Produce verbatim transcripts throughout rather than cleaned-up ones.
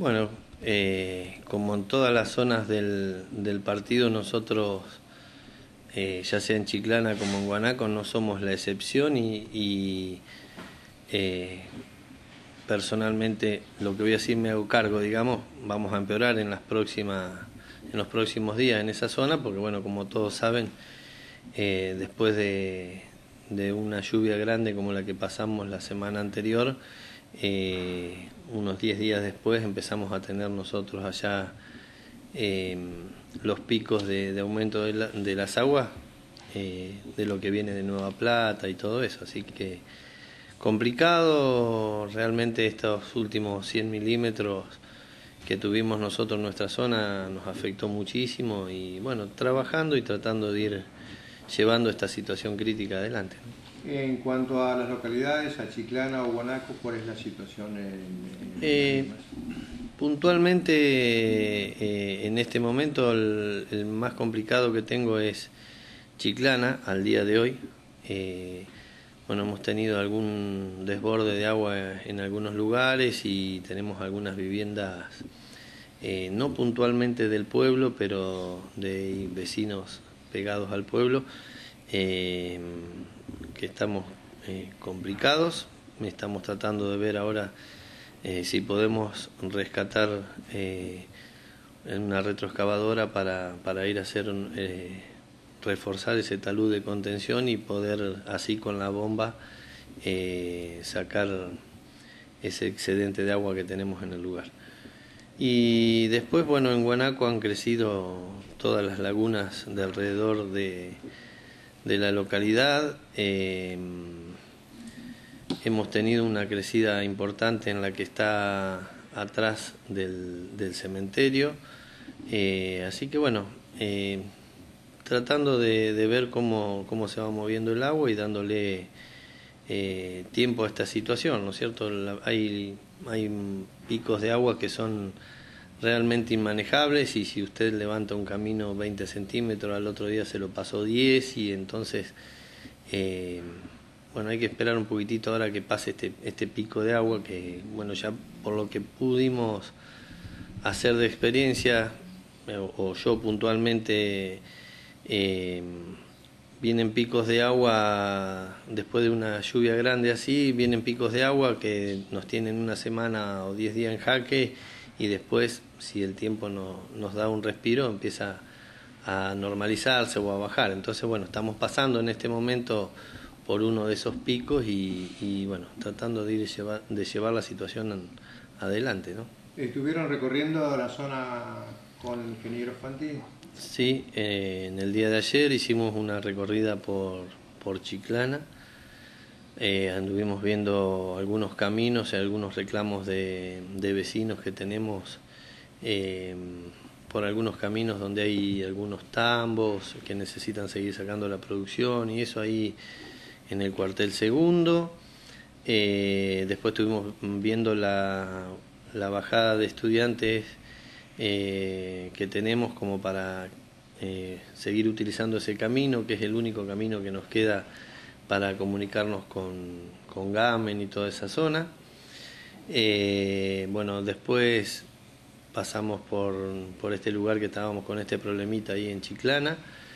Bueno, eh, como en todas las zonas del, del partido, nosotros, eh, ya sea en Chiclana como en Guanaco, no somos la excepción y, y eh, personalmente lo que voy a decir me hago cargo, digamos, vamos a empeorar en las próximas, en los próximos días en esa zona, porque bueno, como todos saben, eh, después de, de una lluvia grande como la que pasamos la semana anterior, eh, unos diez días después empezamos a tener nosotros allá eh, los picos de, de aumento de, la, de las aguas, eh, de lo que viene de Nueva Plata y todo eso, así que complicado realmente. Estos últimos cien milímetros que tuvimos nosotros en nuestra zona nos afectó muchísimo y bueno, trabajando y tratando de ir llevando esta situación crítica adelante. En cuanto a las localidades, a Chiclana o Guanaco, ¿cuál es la situación en, en eh, puntualmente eh, en este momento el, el más complicado que tengo es Chiclana al día de hoy. eh, Bueno, hemos tenido algún desborde de agua en algunos lugares y tenemos algunas viviendas, eh, no puntualmente del pueblo, pero de vecinos pegados al pueblo, eh, que estamos eh, complicados. Estamos tratando de ver ahora eh, si podemos rescatar eh, una retroexcavadora para, para ir a hacer... Eh, reforzar ese talud de contención y poder así con la bomba eh, sacar ese excedente de agua que tenemos en el lugar. Y después, bueno, en Guanaco han crecido todas las lagunas de alrededor de, de la localidad. Eh, hemos tenido una crecida importante en la que está atrás del, del cementerio. Eh, así que bueno, eh, tratando de, de ver cómo, cómo se va moviendo el agua y dándole eh, tiempo a esta situación, ¿no es cierto? La, hay, hay picos de agua que son realmente inmanejables y si usted levanta un camino veinte centímetros, al otro día se lo pasó diez y entonces, eh, bueno, hay que esperar un poquitito ahora que pase este, este pico de agua que, bueno, ya por lo que pudimos hacer de experiencia, o, o yo puntualmente, Eh, vienen picos de agua después de una lluvia grande así, vienen picos de agua que nos tienen una semana o diez días en jaque y después, si el tiempo no, nos da un respiro, empieza a normalizarse o a bajar. Entonces, bueno, estamos pasando en este momento por uno de esos picos y, y bueno, tratando de ir llevar, de llevar la situación adelante, ¿no? ¿Estuvieron recorriendo la zona con el ingeniero Fanti? Sí, eh, en el día de ayer hicimos una recorrida por, por Chiclana, eh, anduvimos viendo algunos caminos y algunos reclamos de, de vecinos que tenemos eh, por algunos caminos donde hay algunos tambos que necesitan seguir sacando la producción y eso ahí en el cuartel segundo. Eh, después estuvimos viendo la, la bajada de estudiantes Eh, que tenemos como para eh, seguir utilizando ese camino, que es el único camino que nos queda para comunicarnos con, con Gamen y toda esa zona. Eh, bueno, después pasamos por, por este lugar que estábamos con este problemita ahí en Chiclana.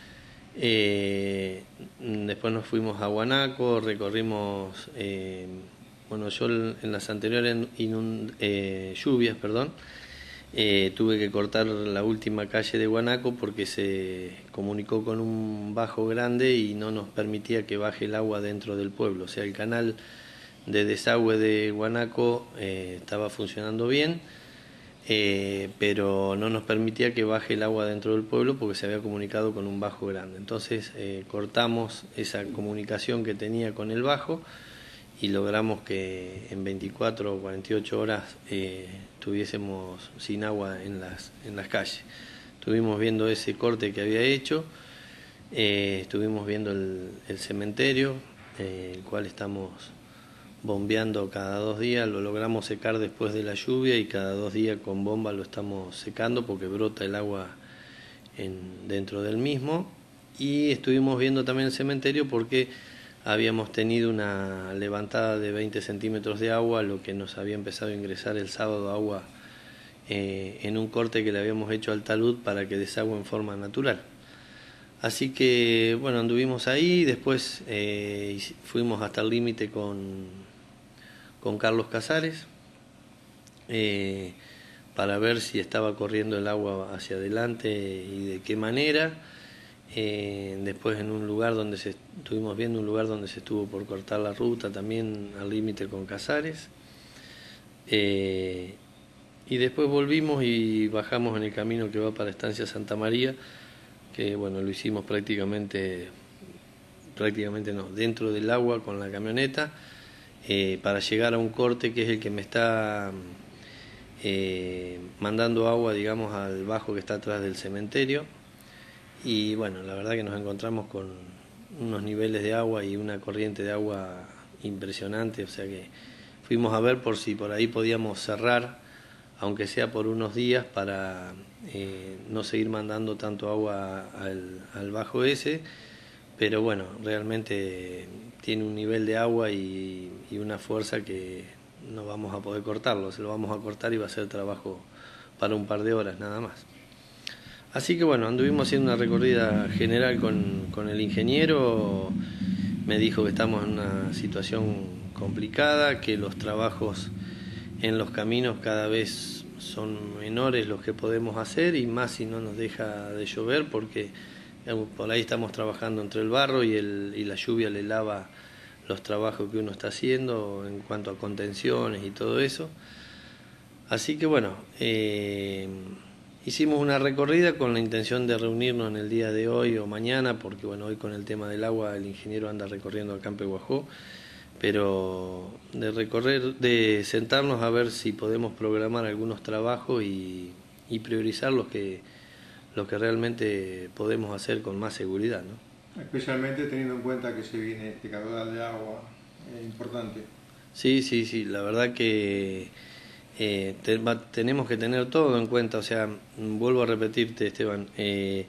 Eh, después nos fuimos a Guanaco, recorrimos, eh, bueno, yo en las anteriores inund eh, lluvias, perdón, Eh, tuve que cortar la última calle de Guanaco porque se comunicó con un bajo grande y no nos permitía que baje el agua dentro del pueblo. O sea, el canal de desagüe de Guanaco eh, estaba funcionando bien, eh, pero no nos permitía que baje el agua dentro del pueblo porque se había comunicado con un bajo grande. Entonces eh, cortamos esa comunicación que tenía con el bajo y logramos que en veinticuatro o cuarenta y ocho horas eh, estuviésemos sin agua en las, en las calles. Estuvimos viendo ese corte que había hecho, eh, estuvimos viendo el, el cementerio, eh, el cual estamos bombeando cada dos días, lo logramos secar después de la lluvia y cada dos días con bomba lo estamos secando porque brota el agua en, dentro del mismo. Y estuvimos viendo también el cementerio porque habíamos tenido una levantada de veinte centímetros de agua, lo que nos había empezado a ingresar el sábado agua eh, en un corte que le habíamos hecho al talud para que desagüe en forma natural. Así que bueno, anduvimos ahí, después eh, fuimos hasta el límite con, con Carlos Casares eh, para ver si estaba corriendo el agua hacia adelante y de qué manera. Eh, después en un lugar donde se estuvimos viendo un lugar donde se estuvo por cortar la ruta también al límite con Casares. Eh, y después volvimos y bajamos en el camino que va para Estancia Santa María, que bueno, lo hicimos prácticamente, prácticamente no, dentro del agua con la camioneta, eh, para llegar a un corte que es el que me está eh, mandando agua, digamos, al bajo que está atrás del cementerio. Y bueno, la verdad que nos encontramos con unos niveles de agua y una corriente de agua impresionante, o sea que fuimos a ver por si por ahí podíamos cerrar, aunque sea por unos días, para eh, no seguir mandando tanto agua al, al bajo ese, pero bueno, realmente tiene un nivel de agua y, y una fuerza que no vamos a poder cortarlo, se lo vamos a cortar y va a ser trabajo para un par de horas nada más. Así que bueno, anduvimos haciendo una recorrida general con, con el ingeniero, me dijo que estamos en una situación complicada, que los trabajos en los caminos cada vez son menores los que podemos hacer y más si no nos deja de llover, porque por ahí estamos trabajando entre el barro y, el, y la lluvia le lava los trabajos que uno está haciendo en cuanto a contenciones y todo eso. Así que bueno, eh, hicimos una recorrida con la intención de reunirnos en el día de hoy o mañana, porque bueno, hoy con el tema del agua el ingeniero anda recorriendo acá en Pehuajó, pero de recorrer, de sentarnos a ver si podemos programar algunos trabajos y, y priorizar los que, los que realmente podemos hacer con más seguridad, ¿no? Especialmente teniendo en cuenta que se viene este caudal de agua eh, importante. Sí, sí, sí, la verdad que eh, te, va, tenemos que tener todo en cuenta, o sea, vuelvo a repetirte, Esteban, eh,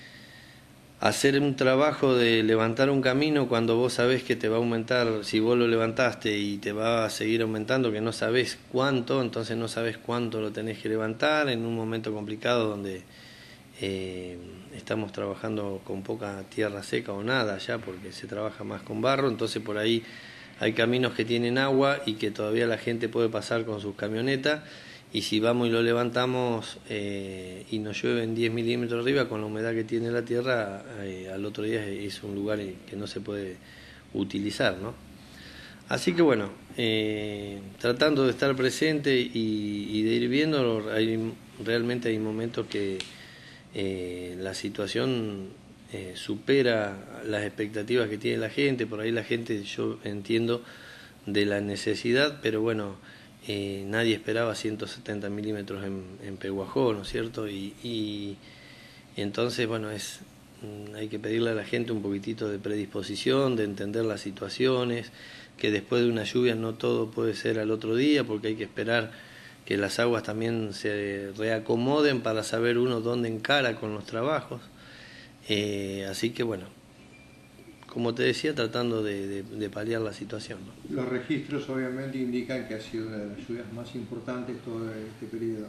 hacer un trabajo de levantar un camino cuando vos sabés que te va a aumentar, si vos lo levantaste y te va a seguir aumentando, que no sabés cuánto, entonces no sabés cuánto lo tenés que levantar en un momento complicado donde eh, estamos trabajando con poca tierra seca o nada ya, porque se trabaja más con barro, entonces por ahí hay caminos que tienen agua y que todavía la gente puede pasar con sus camionetas, y si vamos y lo levantamos eh, y nos llueven diez milímetros arriba, con la humedad que tiene la tierra, eh, al otro día es un lugar que no se puede utilizar, ¿no? Así que bueno, eh, tratando de estar presente y, y de ir viendo, hay, realmente hay momentos que eh, la situación eh, supera las expectativas que tiene la gente. Por ahí la gente, yo entiendo de la necesidad, pero bueno, Eh, nadie esperaba ciento setenta milímetros en, en Pehuajó, ¿no es cierto? Y, y, y entonces, bueno, es hay que pedirle a la gente un poquitito de predisposición, de entender las situaciones, que después de una lluvia no todo puede ser al otro día, porque hay que esperar que las aguas también se reacomoden para saber uno dónde encara con los trabajos. Eh, así que, bueno, como te decía, tratando de, de, de paliar la situación, ¿no? Los registros obviamente indican que ha sido una de las lluvias más importantes todo este periodo.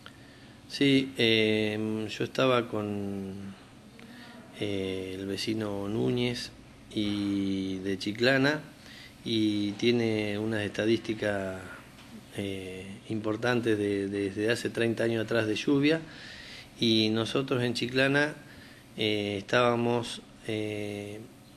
Sí, eh, yo estaba con eh, el vecino Núñez y de Chiclana, y tiene unas estadísticas eh, importantes de, de, desde hace treinta años atrás de lluvia, y nosotros en Chiclana eh, estábamos eh,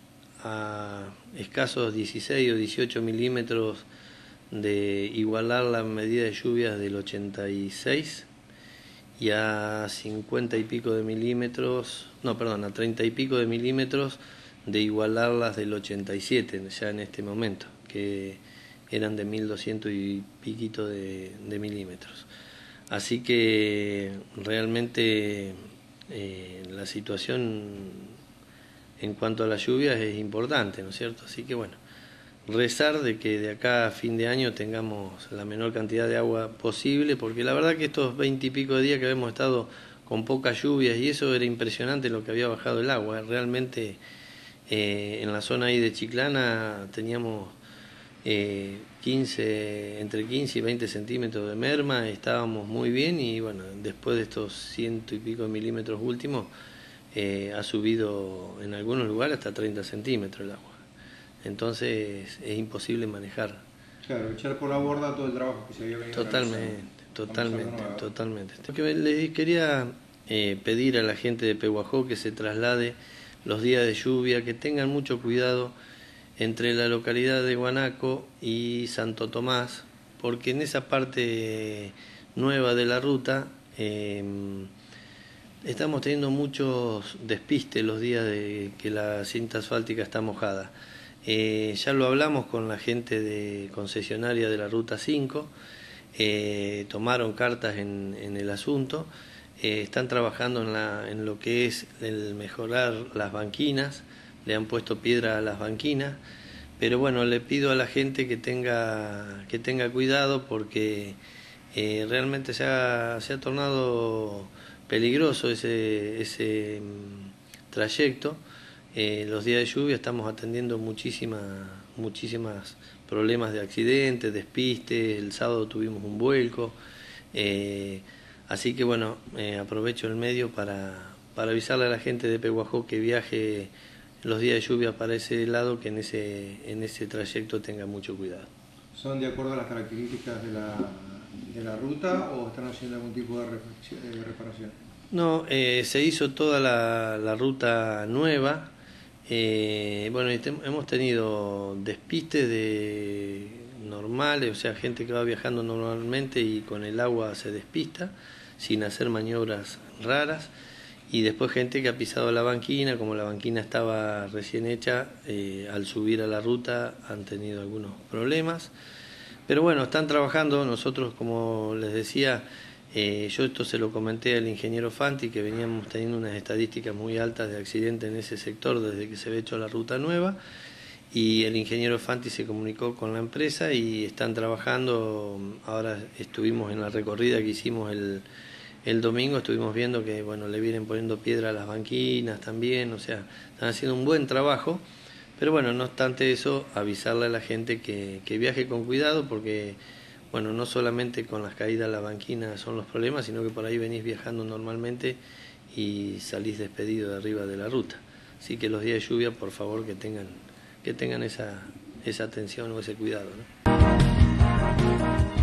a escasos dieciséis o dieciocho milímetros de igualar la medida de lluvias del ochenta y seis, y a cincuenta y pico de milímetros, no, perdón, a treinta y pico de milímetros de igualar las del ochenta y siete, ya en este momento, que eran de mil doscientos y piquito de, de milímetros. Así que realmente eh, la situación en cuanto a las lluvias es importante, ¿no es cierto? Así que bueno, rezar de que de acá a fin de año tengamos la menor cantidad de agua posible, porque la verdad que estos veinte y pico de días que habíamos estado con pocas lluvias y eso, era impresionante lo que había bajado el agua. Realmente eh, en la zona ahí de Chiclana teníamos eh, quince, entre quince y veinte centímetros de merma, estábamos muy bien y bueno, después de estos ciento y pico milímetros últimos, eh, ha subido en algunos lugares hasta treinta centímetros el agua. Entonces es imposible manejar. Claro, echar por la borda todo el trabajo que se había venido Totalmente, realizando. totalmente, totalmente. Lo que le quería eh, pedir a la gente de Pehuajó que se traslade los días de lluvia, que tengan mucho cuidado entre la localidad de Guanaco y Santo Tomás, porque en esa parte nueva de la ruta eh, estamos teniendo muchos despistes los días de que la cinta asfáltica está mojada. Eh, ya lo hablamos con la gente de concesionaria de la Ruta cinco, eh, tomaron cartas en, en el asunto, eh, están trabajando en, la, en lo que es el mejorar las banquinas, le han puesto piedra a las banquinas, pero bueno, le pido a la gente que tenga, que tenga cuidado porque eh, realmente se ha, se ha tornado peligroso ese, ese trayecto. Eh, los días de lluvia estamos atendiendo muchísimas, muchísimas problemas de accidentes, despistes, el sábado tuvimos un vuelco, eh, así que bueno, eh, aprovecho el medio para, para avisarle a la gente de Pehuajó que viaje los días de lluvia para ese lado, que en ese, en ese trayecto tenga mucho cuidado. ¿Son de acuerdo a las características de la, de la ruta o están haciendo algún tipo de reparación? No, eh, se hizo toda la, la ruta nueva. Eh, bueno, hemos tenido despistes de normales, o sea, gente que va viajando normalmente y con el agua se despista, sin hacer maniobras raras, y después gente que ha pisado la banquina, como la banquina estaba recién hecha, eh, al subir a la ruta han tenido algunos problemas, pero bueno, están trabajando. Nosotros, como les decía, Eh, yo esto se lo comenté al ingeniero Fanti, que veníamos teniendo unas estadísticas muy altas de accidentes en ese sector desde que se había hecho la ruta nueva, y el ingeniero Fanti se comunicó con la empresa y están trabajando. Ahora estuvimos en la recorrida que hicimos el, el domingo, estuvimos viendo que bueno, le vienen poniendo piedra a las banquinas también, o sea, están haciendo un buen trabajo, pero bueno, no obstante eso, avisarle a la gente que, que viaje con cuidado, porque bueno, no solamente con las caídas a la banquina son los problemas, sino que por ahí venís viajando normalmente y salís despedido de arriba de la ruta. Así que los días de lluvia, por favor, que tengan, que tengan esa, esa atención o ese cuidado, ¿no?